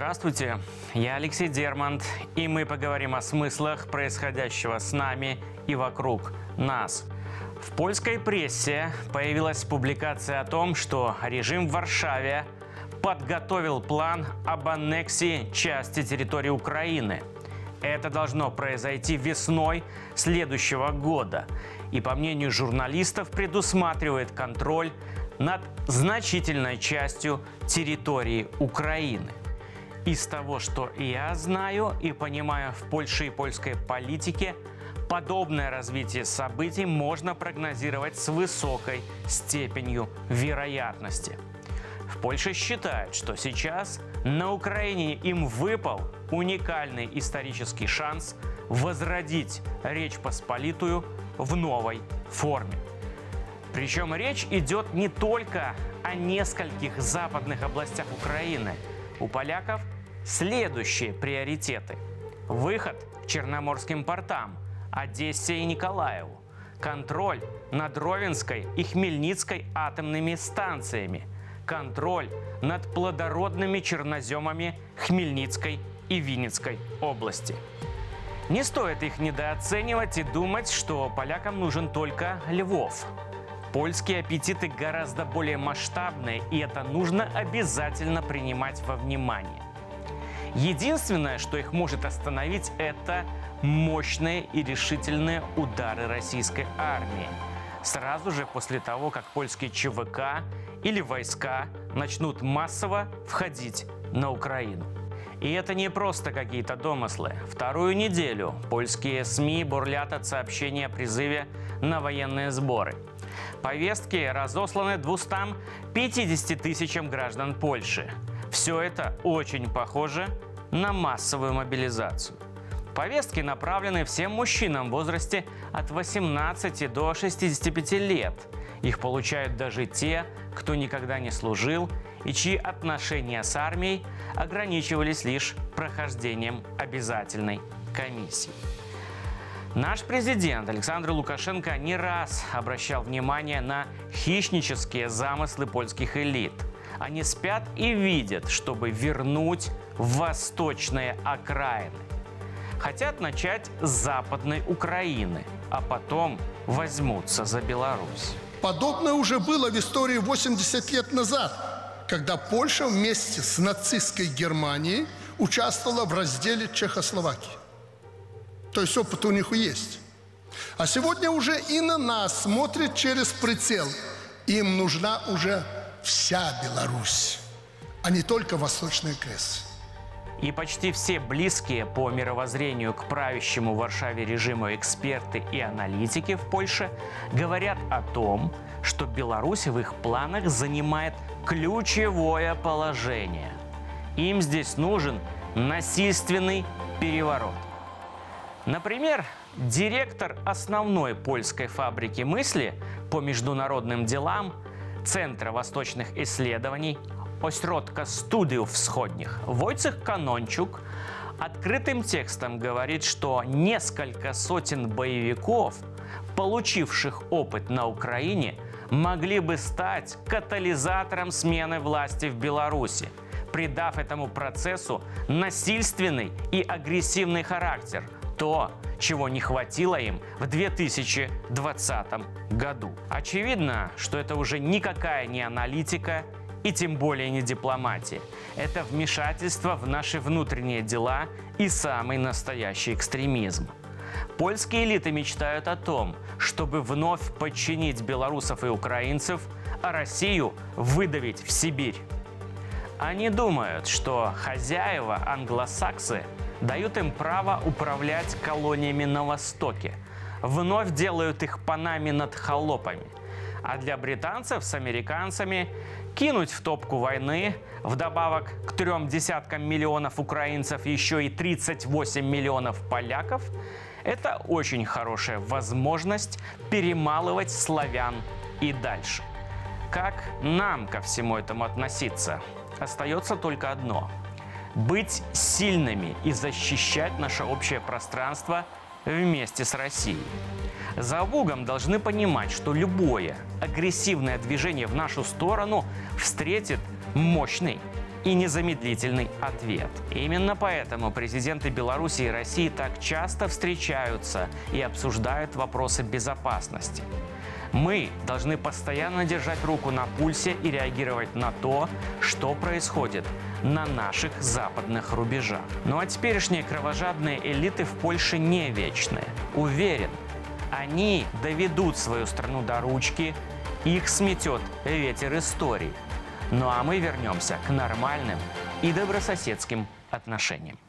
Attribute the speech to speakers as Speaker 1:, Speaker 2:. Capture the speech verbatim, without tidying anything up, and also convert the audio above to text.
Speaker 1: Здравствуйте, я Алексей Дермант, и мы поговорим о смыслах происходящего с нами и вокруг нас. В польской прессе появилась публикация о том, что режим в Варшаве подготовил план об аннексии части территории Украины. Это должно произойти весной следующего года. И, по мнению журналистов, предусматривает контроль над значительной частью территории Украины. Из того, что я знаю и понимаю в Польше и польской политике, подобное развитие событий можно прогнозировать с высокой степенью вероятности. В Польше считают, что сейчас на Украине им выпал уникальный исторический шанс возродить Речь Посполитую в новой форме. Причем речь идет не только о нескольких западных областях Украины. У поляков следующие приоритеты. Выход к черноморским портам, Одессе и Николаеву. Контроль над Ровенской и Хмельницкой атомными станциями. Контроль над плодородными черноземами Хмельницкой и Винницкой области. Не стоит их недооценивать и думать, что полякам нужен только Львов. Польские аппетиты гораздо более масштабные, и это нужно обязательно принимать во внимание. Единственное, что их может остановить, это мощные и решительные удары российской армии. Сразу же после того, как польские ЧВК или войска начнут массово входить на Украину. И это не просто какие-то домыслы. Вторую неделю польские СМИ бурлят от сообщений о призыве на военные сборы. Повестки разосланы двумстам пятидесяти тысячам граждан Польши. Все это очень похоже на массовую мобилизацию. Повестки направлены всем мужчинам в возрасте от восемнадцати до шестидесяти пяти лет. Их получают даже те, кто никогда не служил и чьи отношения с армией ограничивались лишь прохождением обязательной комиссии. Наш президент Александр Лукашенко не раз обращал внимание на хищнические замыслы польских элит. Они спят и видят, чтобы вернуть восточные окраины. Хотят начать с Западной Украины, а потом возьмутся за Беларусь.
Speaker 2: Подобное уже было в истории восемьдесят лет назад, когда Польша вместе с нацистской Германией участвовала в разделе Чехословакии. То есть опыт у них есть. А сегодня уже и на нас смотрят через прицел. Им нужна уже вся Беларусь, а не только Восточный Крест.
Speaker 1: И почти все близкие по мировоззрению к правящему в Варшаве режиму эксперты и аналитики в Польше говорят о том, что Беларусь в их планах занимает ключевое положение. Им здесь нужен насильственный переворот. Например, директор основной польской фабрики мысли по международным делам Центра восточных исследований Осьродка студиów wschodnich Войцех Канончук открытым текстом говорит, что несколько сотен боевиков, получивших опыт на Украине, могли бы стать катализатором смены власти в Беларуси, придав этому процессу насильственный и агрессивный характер. То, чего не хватило им в две тысячи двадцатом году. Очевидно, что это уже никакая не аналитика и тем более не дипломатия. Это вмешательство в наши внутренние дела и самый настоящий экстремизм. Польские элиты мечтают о том, чтобы вновь подчинить белорусов и украинцев, а Россию выдавить в Сибирь. Они думают, что хозяева англосаксы дают им право управлять колониями на Востоке, вновь делают их панами над холопами. А для британцев с американцами кинуть в топку войны, вдобавок к трем десяткам миллионов украинцев еще и тридцать восемь миллионов поляков, это очень хорошая возможность перемалывать славян и дальше. Как нам ко всему этому относиться? Остается только одно – быть сильными и защищать наше общее пространство вместе с Россией. За Бугом должны понимать, что любое агрессивное движение в нашу сторону встретит мощный и незамедлительный ответ. Именно поэтому президенты Беларуси и России так часто встречаются и обсуждают вопросы безопасности. Мы должны постоянно держать руку на пульсе и реагировать на то, что происходит на наших западных рубежах. Ну а теперешние кровожадные элиты в Польше не вечные. Уверен, они доведут свою страну до ручки, их сметет ветер истории. Ну а мы вернемся к нормальным и добрососедским отношениям.